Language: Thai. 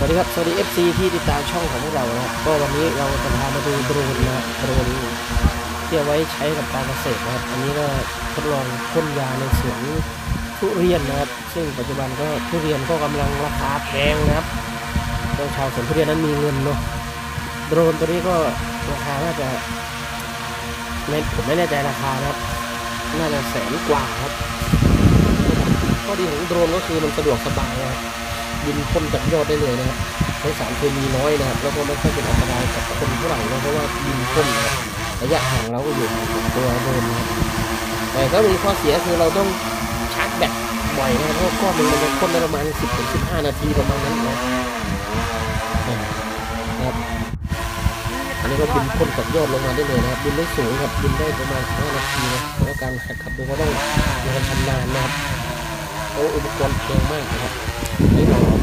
วัสดีครับสวัสดี FC ที่ติดตามช่องของพวกเรานะครับก็วันนี้เราจะพามาดูโดรนนะครับโดรนที่เอาไว้ใช้กับการเกษตรนะครับอันนี้ก็ทดลองพ่นยาในสวนทุเรียนนะครับซึ่งปัจจุบันก็ทุเรียนก็กำลังราคาแพงนะครับชาวสวนทุเรียนนั้นมีเงินเนาะโดรนตัวนี้ก็ราคาน่าจะผมไม่แน่ใจราคานะครับน่าจะแสนกว่าครับข้อดีของโดรนก็คือมันสะดวกสบายนะครับบินพ่นจากยอดได้เลยนะครับใช้สารเคมีน้อยนะครับแล้วก็ไม่ค่อยเป็นอันตรายกับคนเท่าไหร่นะเพราะว่าบินพ่นระยะห่างเราก็อยู่กับตัวโดรนนะครับแต่ก็มีข้อเสียคือเราต้องชาร์จแบตบ่อยนะครับเพราะก้อนนึงมันจะพ่นได้ประมาณ10 ถึง 15 นาทีประมาณนั้นนะครับอันนี้ก็บินพ่นจากยอดลงมาได้เลยนะครับบินได้สูงครับบินได้ประมาณ5 นาทีนะแล้วการขับดูก็ต้องมีความชำนาญนะครับเพราะอุปกรณ์แพงมากนะครับให้เรา